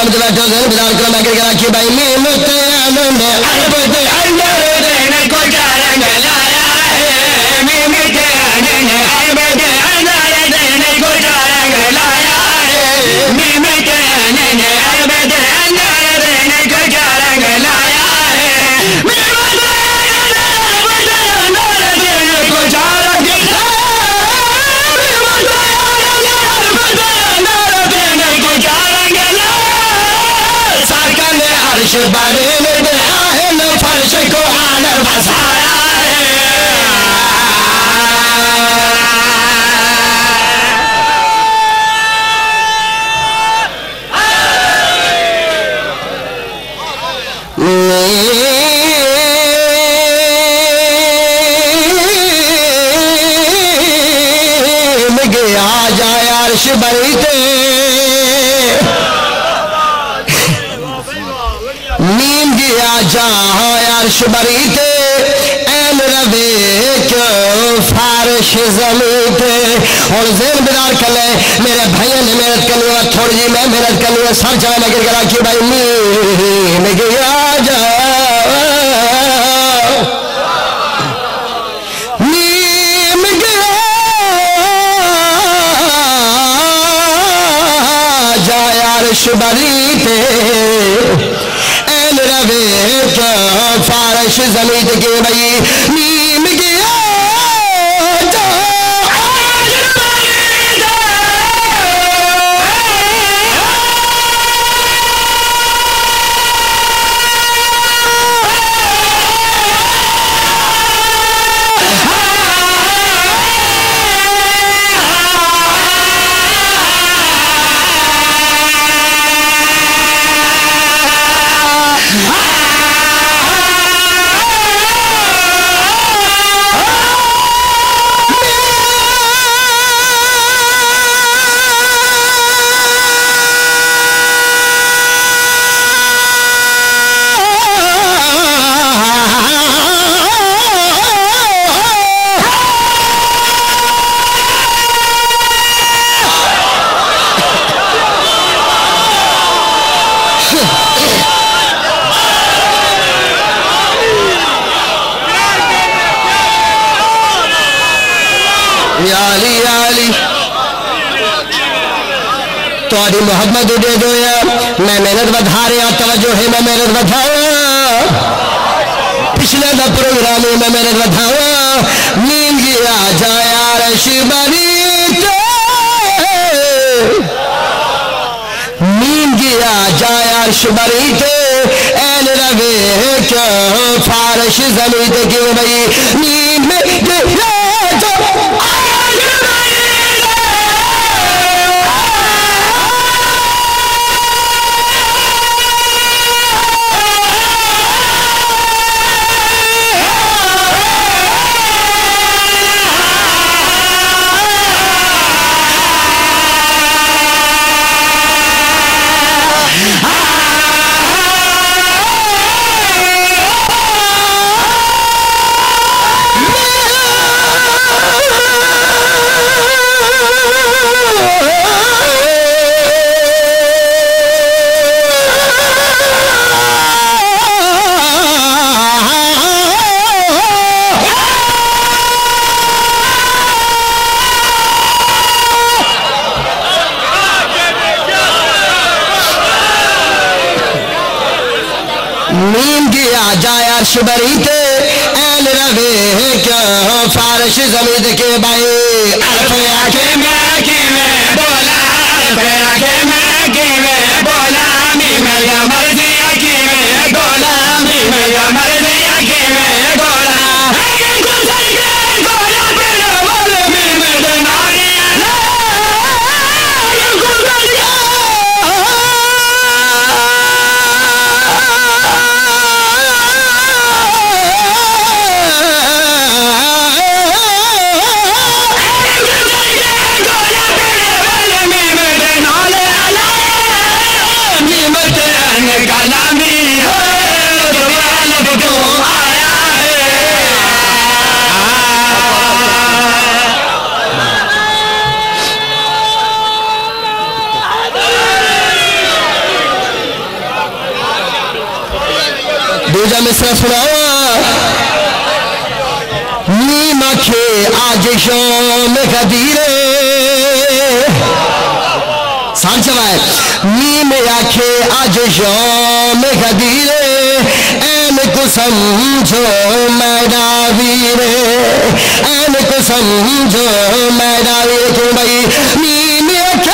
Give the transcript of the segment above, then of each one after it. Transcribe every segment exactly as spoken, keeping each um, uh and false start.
इमाम तो बैठो जन बिदार करो मैं करके रखी भाई मीम ते आनंद अरब ते अंदर देने को रंग लाया है मीम ते आनंद अरब ते अंदर देने को रंग लाया है मीम ते आनंद अरब ते अंदर देने को रंग लाया है मीम ते आनंद अरब ते अंदर देने को रंग अर्श बड़े में आहन फर्श को आनर बसाया है गया जाए अर्श बड़ी थे नीम गया जा अर्श बरी थे ऐन रवे क्यों फारश ज़मीन थे और ज़ेन बिदार कर ले मेरे भाइयों ने मेहनत करनी है थोड़ी जी मैं मेहनत करनी है सब जगह लगे करा कि भाई नीम गया जा नीम गया जा अर्श बरी थे रवे क्या फारश ज़मीन के भाई नीम गया थोड़ी मोहब्बत दे दो यार मैं मेहनत बढ़ा रहा तवज्जो है मैं मेहनत बढ़ावा पिछले का प्रोग्राम है मैं मेहनत बढ़ावा नींद गया जाए अर्श बरी नींद गया जाए अर्श बरी थे ऐन रवे क्यों फारश ज़मीन के भाई नींद में गया नीम गया जाए अर्श बरी थे ऐन रवे क्या फारश ज़मीन के भाई अरफ आके मैं की में बोला अरफ आके मैं की में बोला मी मेरा मर्जी की में बोला मी मेरा मर्जी की में बोला दूजा मिसरा सुनावा नीम आखे आज शाम खदीरे सांच है नीम आखे आज शाम खदीरे ऐन को समझो मेरा वीरे ऐन को समझो मेरा वीरे तू भाई नीम आखे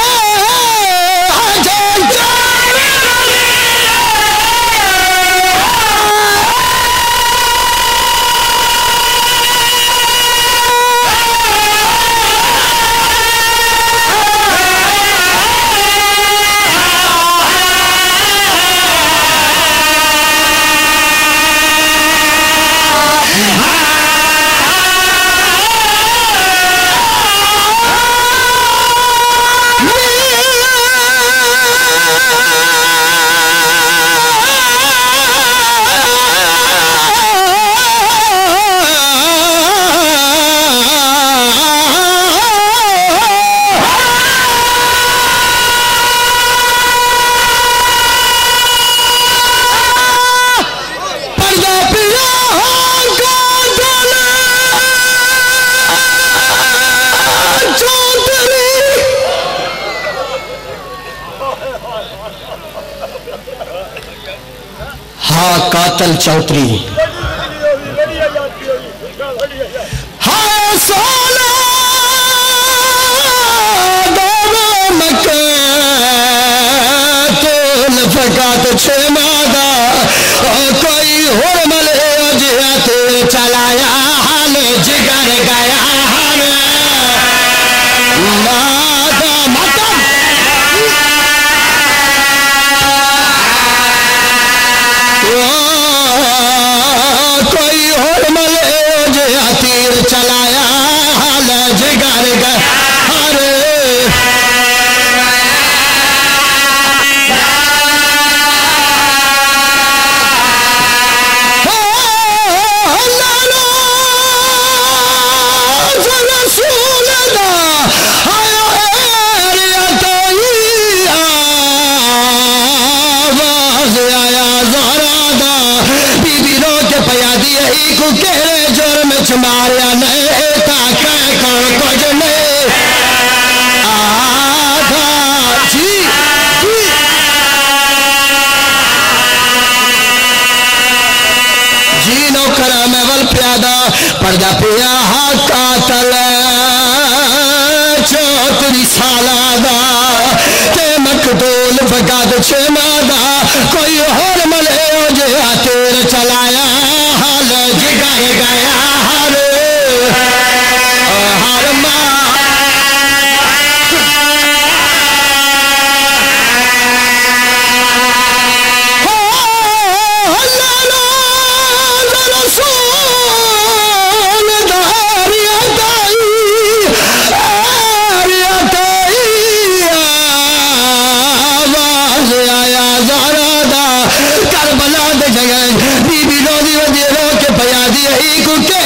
कातल चौधरी हाँ सोना दोनों मक्के तो नफकात छे मादा कोई होर मले जियात चलाया हाल जिगर गया हाल मादा माता कोई और मले जे तीर चलाया हाल जिगर गया हरे रसूल दा आया तो आवाज आया ज़हरा दा बीबी रो के पया दिए को केरे जुर्म च मारिया नहीं ता कह कौन कुछ नहीं आधा जी जी जी नौकरा में वल प्यादा पर्दा पिया हा कातल चौधरी सालादा ते मकदूल फकात छे मादा कोई होर मले जे तेर चलाया हाल जिगर गया हर हर माँ करबला दे जगह बीबी रो दी रो के पया दी को